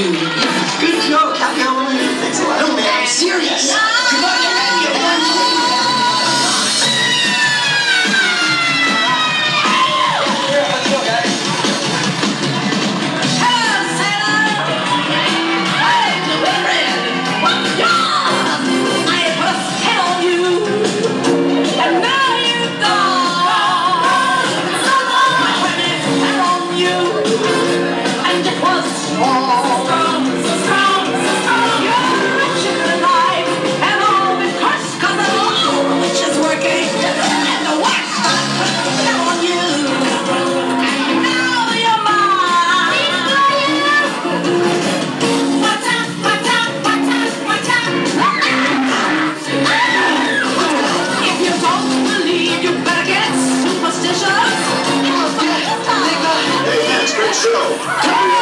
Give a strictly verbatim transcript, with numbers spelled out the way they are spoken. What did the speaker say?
you. Good joke. Happy Halloween. Thanks a lot. No, man, I'm serious. Come on, get ready. Get ready. Show.